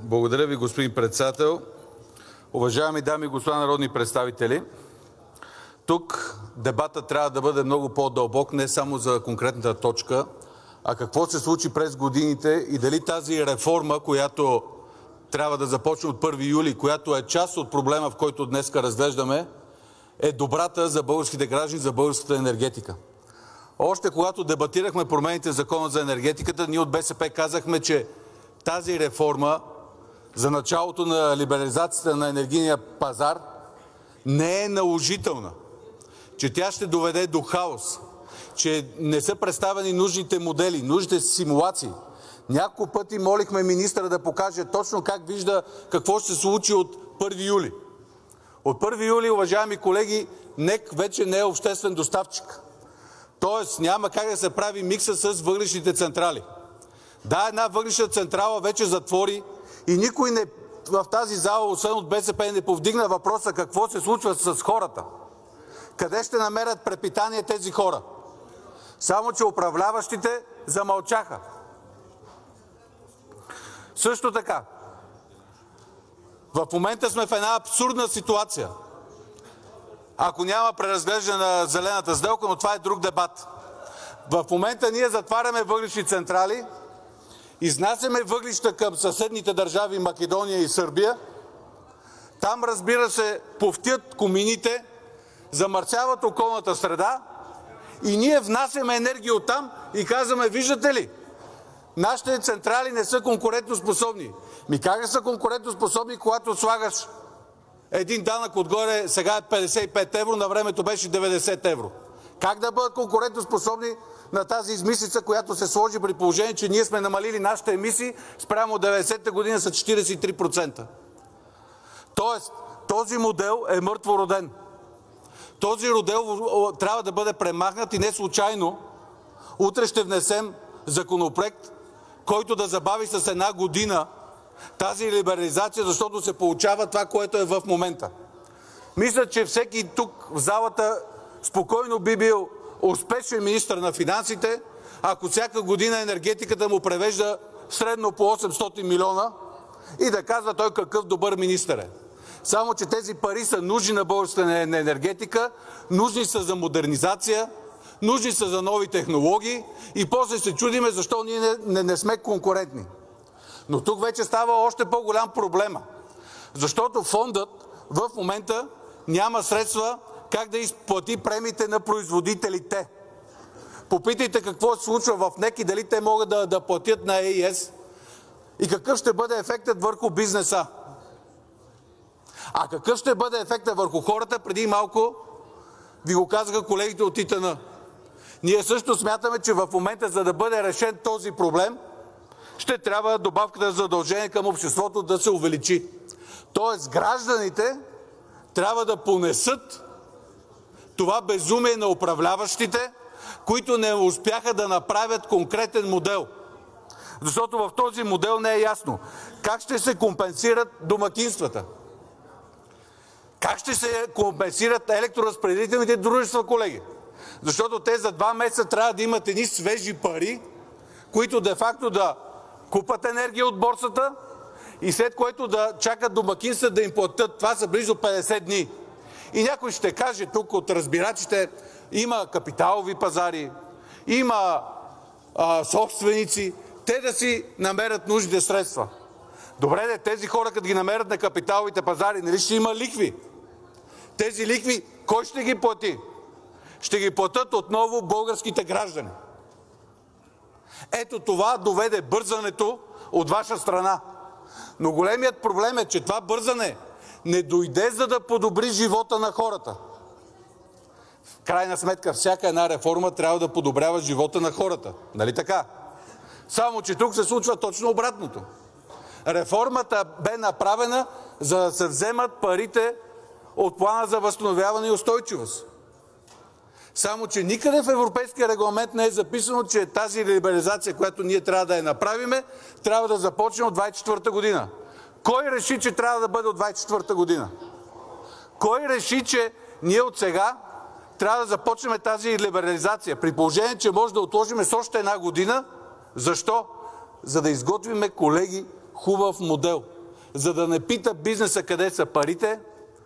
Благодаря ви, господин председател. Уважаеми дами и господа народни представители, тук дебатът трябва да бъде много по-дълбок, не само за конкретната точка, а какво се случи през годините и дали тази реформа, която трябва да започне от 1 юли, която е част от проблема, в който днес разглеждаме, е добрата за българските граждани, за българската енергетика. Още когато дебатирахме промените в Закона за енергетиката, ние от БСП казахме, че тази реформа за началото на либерализацията на енергийния пазар не е наложителна, че тя ще доведе до хаос, че не са представени нужните модели, нужните симулации. Няколко пъти молихме министъра да покаже точно как вижда какво ще се случи от 1 юли. От 1 юли, уважаеми колеги, НЕК вече не е обществен доставчик. Тоест няма как да се прави микса с въглищните централи. Да, една въглищна централа вече затвори и никой в тази зала, освен от БСП, не повдигна въпроса какво се случва с хората. Къде ще намерят препитание тези хора? Само че управляващите замълчаха. Също така, в момента сме в една абсурдна ситуация. Ако няма преразглеждане на зелената сделка, но това е друг дебат. В момента ние затваряме въглищни централи, изнасяме въглища към съседните държави Македония и Сърбия. Там, разбира се, пуфтят комините, замърсяват околната среда и ние внасяме енергия оттам и казваме, виждате ли, нашите централи не са конкурентоспособни. Как са конкурентоспособни, когато слагаш един данък отгоре, сега е 55 евро, на времето беше 90 евро. Как да бъдат конкурентоспособни на тази измислица, която се сложи при положение, че ние сме намалили нашите емисии спрямо 90-та година с 43%? Тоест, този модел е мъртвороден. Този модел трябва да бъде премахнат и не случайно утре ще внесем законопроект, който да забави с една година тази либерализация, защото се получава това, което е в момента. Мисля, че всеки тук в залата спокойно би бил успешен министър на финансите, ако всяка година енергетиката му превежда средно по 800 милиона и да казва той какъв добър министър е. Само че тези пари са нужни на българската енергетика, нужни са за модернизация, нужни са за нови технологии и после се чудиме защо ние не сме конкурентни. Но тук вече става още по-голям проблема, защото фондът в момента няма средства как да изплати премиите на производителите. Попитайте какво се случва в НЕК и дали те могат да платят на ЕИС и какъв ще бъде ефектът върху бизнеса. А какъв ще бъде ефектът върху хората, преди малко ви го казаха колегите от ИТН. Ние също смятаме, че в момента, за да бъде решен този проблем, ще трябва добавката за задължение към обществото да се увеличи. Тоест гражданите трябва да понесат това безумие на управляващите, които не успяха да направят конкретен модел. Защото в този модел не е ясно как ще се компенсират домакинствата. Как ще се компенсират електроразпределителните дружества, колеги? Защото те за 2 месеца трябва да имат едни свежи пари, които де-факто да купат енергия от борсата и след което да чакат домакинства да им платят. Това са близо 50 дни. И някой ще каже тук от разбирачите, има капиталови пазари, има собственици, те да си намерят нужните средства. Добре, тези хора, като ги намерят на капиталовите пазари, нали ще има лихви? Тези лихви кой ще ги плати? Ще ги платят отново българските граждани. Ето това доведе бързането от ваша страна. Но големият проблем е, че това бързане не дойде за да подобри живота на хората. В крайна сметка, всяка една реформа трябва да подобрява живота на хората. Нали така? Само че тук се случва точно обратното. Реформата бе направена, за да се вземат парите от плана за възстановяване и устойчивост. Само че никъде в европейския регламент не е записано, че тази либерализация, която ние трябва да я направиме, трябва да започне от 2024 година. Кой реши, че трябва да бъде от 2024 година? Кой реши, че ние от сега трябва да започнем тази либерализация, при положение, че може да отложим с още една година? Защо? За да изготвиме, колеги, хубав модел. за да не пита бизнеса къде са парите,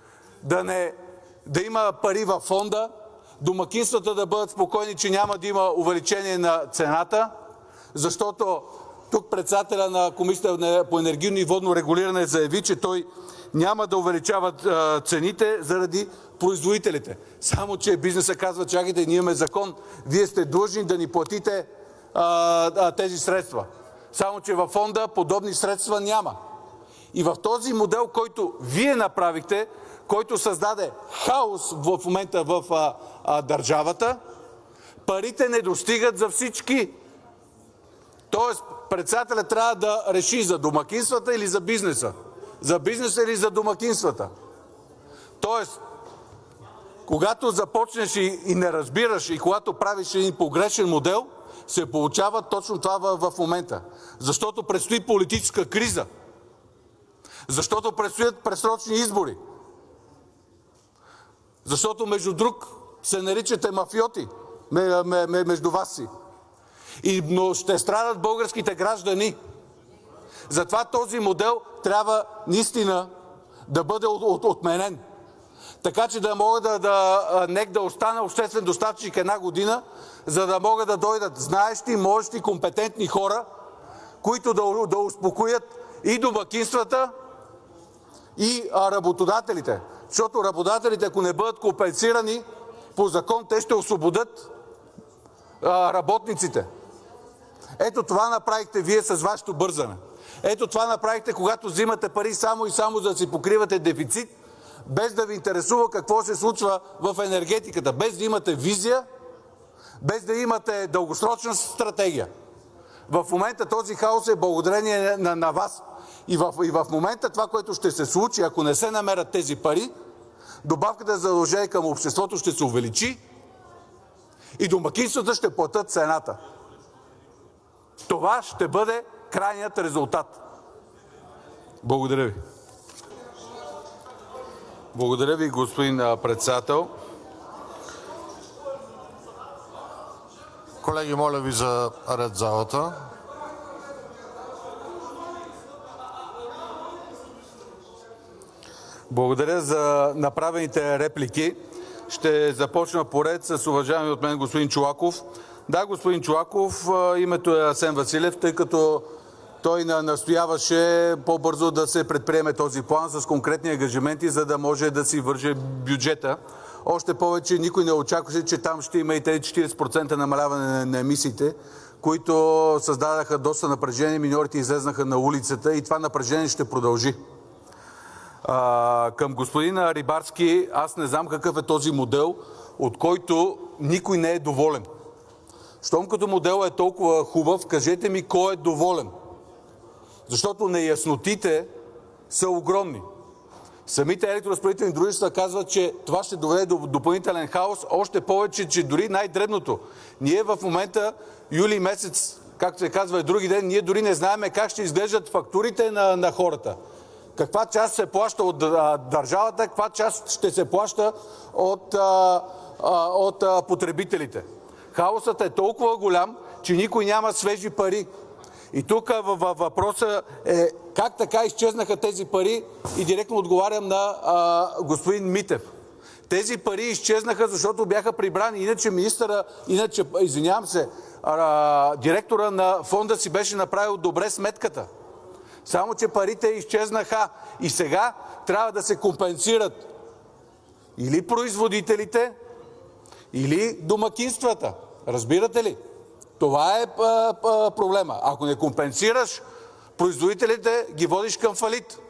да има пари във фонда, домакинствата да бъдат спокойни, че няма да има увеличение на цената, защото тук председателя на Комисията по енергийно и водно регулиране заяви, че той няма да увеличава цените заради производителите. Само че бизнесът казва: чакайте, ние имаме закон, вие сте длъжни да ни платите тези средства. Само че във фонда подобни средства няма. И в този модел, който вие направихте, който създаде хаос в момента в държавата, парите не достигат за всички. Тоест, председателят трябва да реши за домакинствата или за бизнеса. За бизнеса или за домакинствата. Тоест, когато започнеш и не разбираш, и когато правиш един погрешен модел, се получава точно това в момента. Защото предстои политическа криза. Защото предстоят предсрочни избори. Защото между друг се наричате мафиоти между вас си. Но ще страдат българските граждани. Затова този модел трябва наистина да бъде отменен. Така че да могат НЕК да остане обществен доставчик една година, за да могат да дойдат знаещи, можещи, компетентни хора, които да успокоят и домакинствата, и работодателите. Защото работодателите, ако не бъдат компенсирани по закон, те ще освободят работниците. Ето това направихте вие с вашето бързане. Ето това направихте, когато взимате пари само и само за да си покривате дефицит, без да ви интересува какво се случва в енергетиката, без да имате визия, без да имате дългосрочна стратегия. В момента този хаос е благодарение на вас. И в момента това, което ще се случи, ако не се намерят тези пари, добавката за задължение към обществото ще се увеличи и домакинствата ще платят цената. Това ще бъде крайният резултат. Благодаря ви. Благодаря ви, господин председател. Колеги, моля ви за ред в залата. Благодаря за направените реплики. Ще започна поред с уважаемия от мен господин Чолаков. Да, господин Чолаков, името е Асен Василев, тъй като той настояваше по-бързо да се предприеме този план с конкретни ангажименти, за да може да си върже бюджета. Още повече никой не очакваше, че там ще има и тези 40% намаляване на емисиите, които създадаха доста напрежение, миньорите излезнаха на улицата и това напрежение ще продължи. Към господин Рибарски, аз не знам какъв е този модел, от който никой не е доволен. Щом като модел е толкова хубав, кажете ми кой е доволен. Защото неяснотите са огромни. Самите електроразпределителни дружества казват, че това ще доведе до допълнителен хаос, още повече, че дори най-дребното. Ние в момента, юли месец, както се казва и други ден, ние дори не знаем как ще изглеждат фактурите на хората. Каква част се плаща от държавата, каква част ще се плаща от потребителите. Хаосът е толкова голям, че никой няма свежи пари. И тук въпросът е как така изчезнаха тези пари и директно отговарям на господин Митев. Тези пари изчезнаха, защото бяха прибрани. Директора на фонда си беше направил добре сметката. Само че парите изчезнаха и сега трябва да се компенсират или производителите, или домакинствата. Разбирате ли? Това е проблема. Ако не компенсираш производителите, ги водиш към фалит.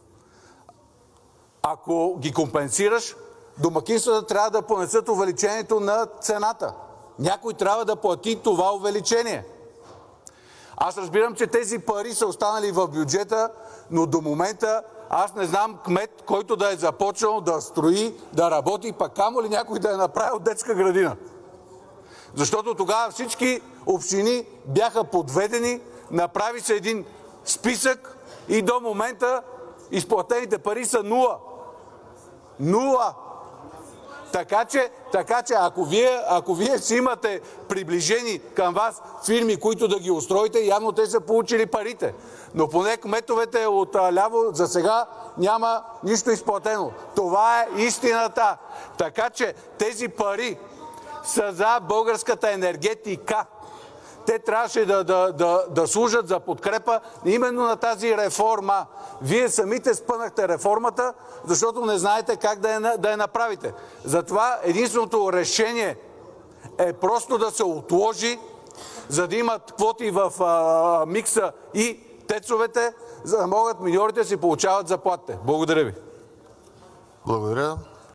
Ако ги компенсираш, домакинствата трябва да понесат увеличението на цената. Някой трябва да плати това увеличение. Аз разбирам, че тези пари са останали в бюджета, но до момента аз не знам кмет, който да е започнал да строи, да работи, пък камо ли някой да е направил детска градина. Защото тогава всички общини бяха подведени, направи се един списък и до момента изплатените пари са нула. Нула! Така че ако вие си имате приближени към вас фирми, които да ги устроите, явно те са получили парите. Но поне кметовете от ляво за сега няма нищо изплатено. Това е истината. Така че тези пари са за българската енергетика. Те трябваше да служат за подкрепа именно на тази реформа. Вие самите спънахте реформата, защото не знаете как да я направите. Затова единственото решение е просто да се отложи, за да имат квоти в микса и тецовете, за да могат миньорите да си получават заплатите. Благодаря ви. Благодаря.